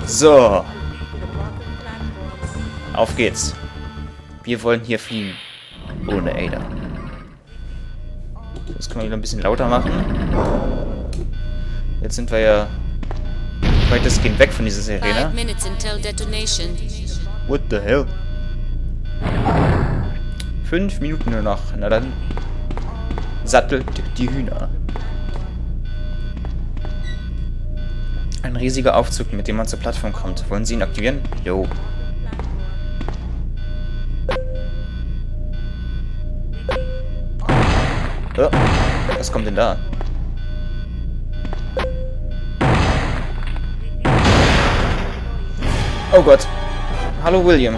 So. Auf geht's. Wir wollen hier fliehen. Ohne Ada. Das können wir wieder ein bisschen lauter machen. Jetzt sind wir ja weitestgehend weg von dieser Sirene. What the hell? 5 Minuten nur noch. Na dann sattelt die Hühner. Ein riesiger Aufzug, mit dem man zur Plattform kommt. Wollen Sie ihn aktivieren? Jo. Oh, was kommt denn da? Oh Gott. Hallo William.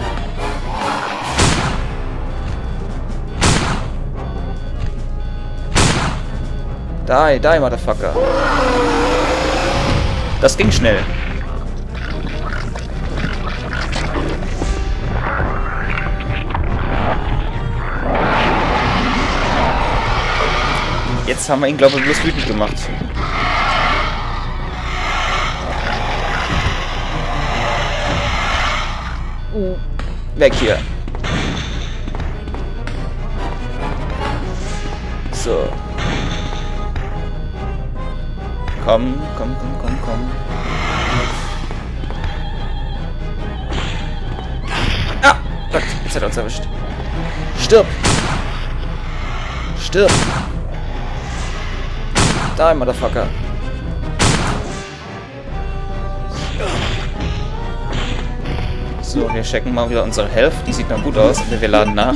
Die, Motherfucker. Das ging schnell. Jetzt haben wir ihn, glaube ich, bloß wütend gemacht. Weg hier. So. Komm. Ah! Gott, jetzt hat er uns erwischt. Stirb! Stirb! Da, Motherfucker. So, wir checken mal wieder unsere Health. Die sieht noch gut aus. Wir laden nach.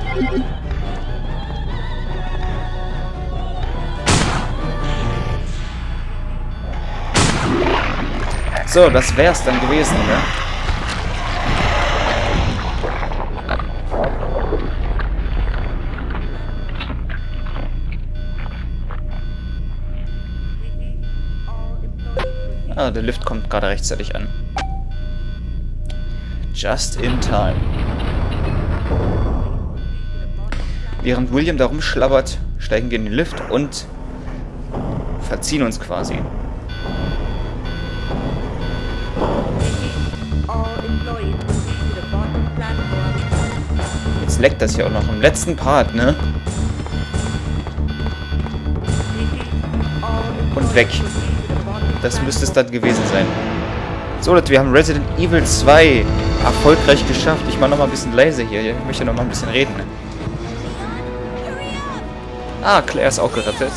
So, das wär's dann gewesen, ne? Ah, der Lift kommt gerade rechtzeitig an. Just in time. Während William da rumschlabbert, steigen wir in den Lift und verziehen uns quasi. Jetzt leckt das hier auch noch im letzten Part, ne? Und weg. Das müsste es dann gewesen sein. So, Leute, wir haben Resident Evil 2 erfolgreich geschafft. Ich mache nochmal ein bisschen leise hier. Ich möchte nochmal ein bisschen reden. Ah, Claire ist auch gerettet.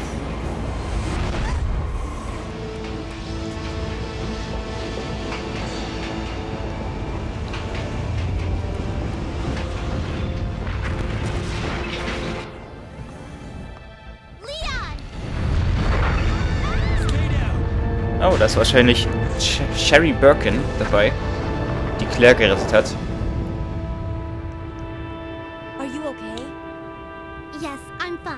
Oh, da ist wahrscheinlich Sherry Birkin dabei, die Claire gerettet hat. Are you okay? Yes, I'm fine.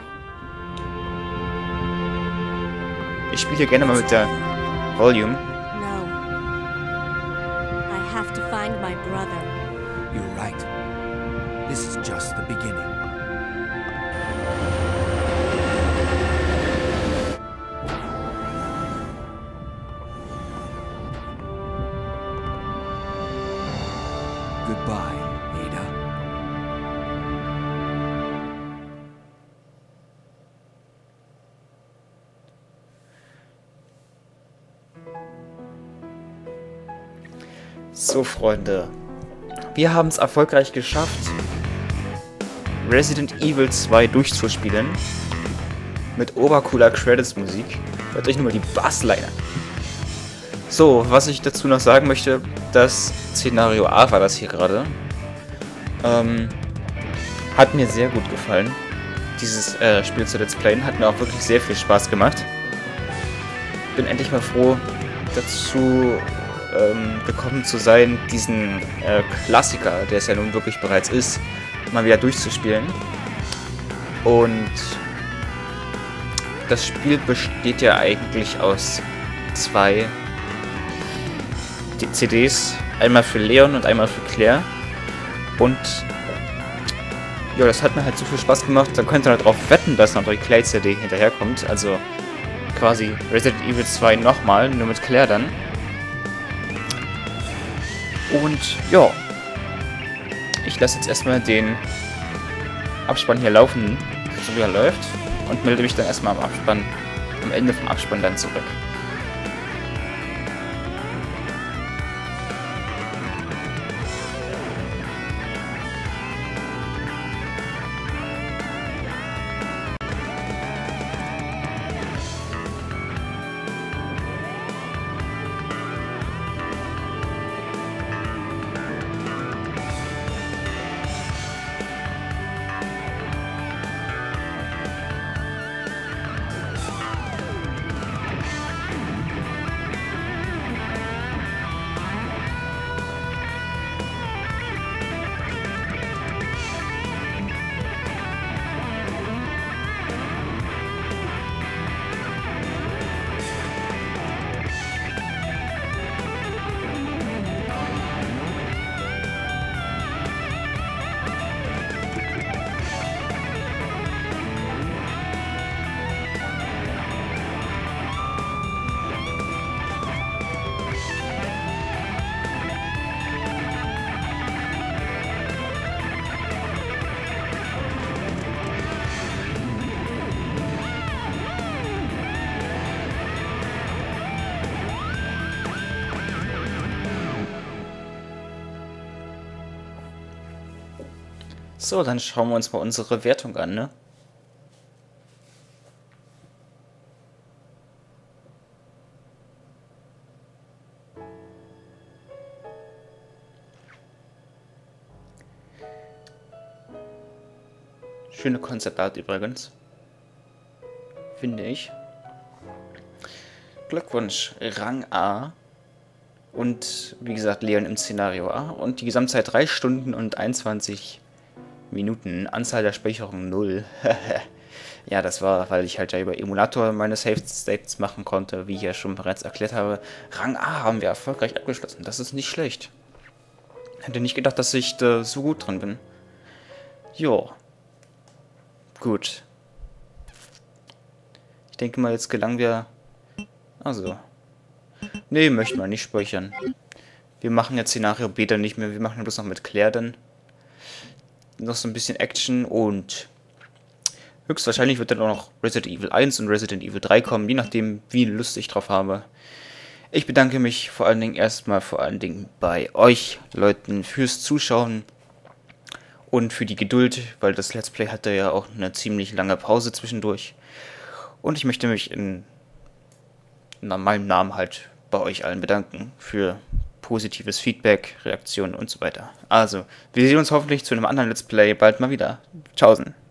Ich spiele hier gerne mal mit der Volume. No. I have to find my brother. You're right. This is just the beginning. Goodbye, Ada. So, Freunde. Wir haben es erfolgreich geschafft, Resident Evil 2 durchzuspielen. Mit obercooler Credits-Musik. Hört euch nur mal die Bassline. So, was ich dazu noch sagen möchte, das Szenario A war das hier gerade. Hat mir sehr gut gefallen. Dieses Spiel zu Let's Playen hat mir auch wirklich sehr viel Spaß gemacht. Bin endlich mal froh, dazu gekommen zu sein, diesen Klassiker, der es ja nun wirklich bereits ist, mal wieder durchzuspielen. Und das Spiel besteht ja eigentlich aus 2 CDs, einmal für Leon und einmal für Claire. Und ja, das hat mir halt so viel Spaß gemacht, da könnt ihr halt darauf wetten, dass noch die Claire-CD hinterherkommt. Also quasi Resident Evil 2 nochmal, nur mit Claire dann. Und ja, ich lasse jetzt erstmal den Abspann hier laufen, so wie er läuft, und melde mich dann erstmal am Ende vom Abspann dann zurück. So, dann schauen wir uns mal unsere Wertung an, ne? Schöne Konzeptart übrigens. Finde ich. Glückwunsch, Rang A. Und wie gesagt, Leon im Szenario A. Und die Gesamtzeit 3 Stunden und 21 Minuten. Anzahl der Speicherung 0. Ja, das war, weil ich halt ja über Emulator meine Save States machen konnte, wie ich ja schon bereits erklärt habe. Rang A haben wir erfolgreich abgeschlossen. Das ist nicht schlecht. Hätte nicht gedacht, dass ich da so gut drin bin. Jo. Gut. Ich denke mal, jetzt gelangen wir... Also. Nee, möchten wir nicht speichern. Wir machen jetzt Szenario Beta nicht mehr. Wir machen bloß noch mit Claire dann. Noch so ein bisschen Action und höchstwahrscheinlich wird dann auch noch Resident Evil 1 und Resident Evil 3 kommen, je nachdem, wie Lust ich drauf habe. Ich bedanke mich vor allen Dingen bei euch Leuten fürs Zuschauen und für die Geduld, weil das Let's Play hatte ja auch eine ziemlich lange Pause zwischendurch. Und ich möchte mich in meinem Namen halt bei euch allen bedanken für positives Feedback, Reaktionen und so weiter. Also, wir sehen uns hoffentlich zu einem anderen Let's Play bald mal wieder. Tschaußen.